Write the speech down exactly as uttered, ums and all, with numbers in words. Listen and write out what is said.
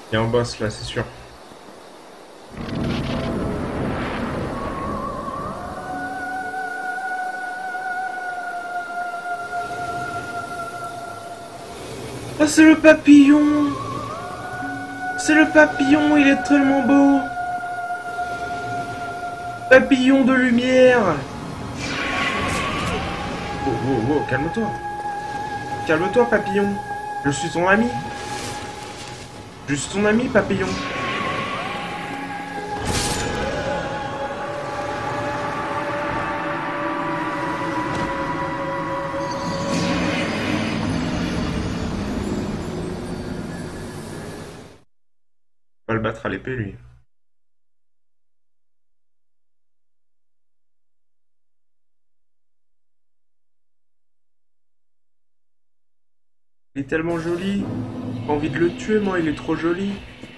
Il y a un boss là, c'est sûr. Ah, c'est le papillon! C'est le papillon, il est tellement beau! Papillon de lumière! Oh, oh, oh, calme-toi! Calme-toi, papillon! Je suis ton ami! Je suis ton ami, papillon! On va le battre à l'épée, lui. Il est tellement joli! J'ai envie de le tuer, moi, il est trop joli!